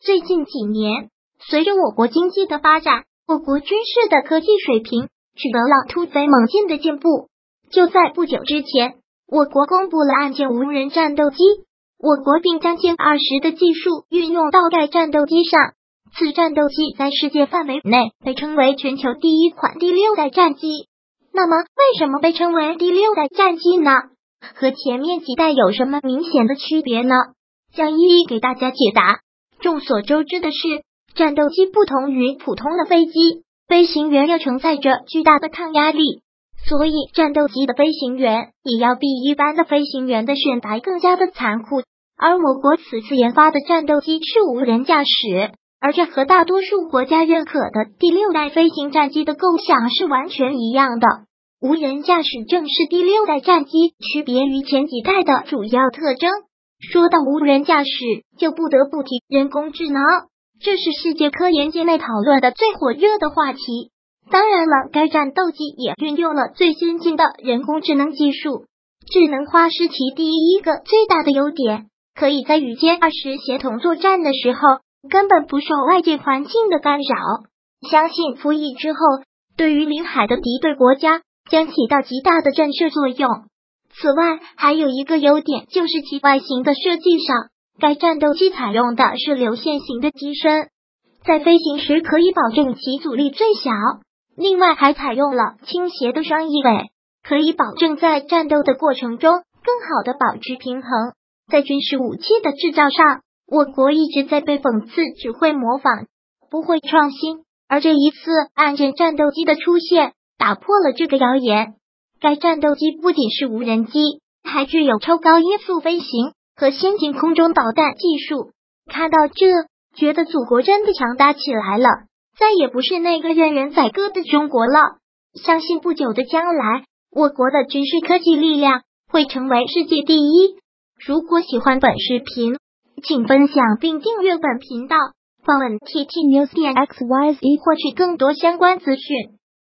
最近几年，随着我国经济的发展，我国军事的科技水平取得了突飞猛进的进步。就在不久之前，我国公布了岸舰无人战斗机，我国并将歼20的技术运用到该战斗机上。此战斗机在世界范围内被称为全球第一款第6代战机。那么，为什么被称为第6代战机呢？和前面几代有什么明显的区别呢？将一一给大家解答。众所周知的是，战斗机不同于普通的飞机，飞行员要承载着巨大的抗压力，所以战斗机的飞行员也要比一般的飞行员的选拔更加的残酷。而我国此次研发的战斗机是无人驾驶，而这和大多数国家认可的第6代飞行战机的构想是完全一样的。无人驾驶正是第6代战机区别于前几代的主要特征。说到无人驾驶，就不得不提人工智能，这是世界科研界内讨论的最火热的话题。当然了，该战斗机也运用了最先进的人工智能技术。智能化是其第一个最大的优点，可以在与歼20协同作战的时候，根本不受外界环境的干扰。相信服役之后，对于临海的敌对国家将起到极大的震慑作用。此外，还有一个优点就是其外形的设计上，该战斗机采用的是流线型的机身，在飞行时可以保证其阻力最小。另外还采用了倾斜的双翼尾，可以保证在战斗的过程中更好的保持平衡。在军事武器的制造上，我国一直在被讽刺只会模仿，不会创新，而这一次岸舰战斗机的出现打破了这个谣言。该战斗机不仅是无人机，还具有超高音速飞行和先进空中导弹技术。看到这，觉得祖国真的强大起来了，再也不是那个任人宰割的中国了。相信不久的将来，我国的军事科技力量会成为世界第一。如果喜欢本视频，请分享并订阅本频道，访问 ttnews.xyz 获取更多相关资讯。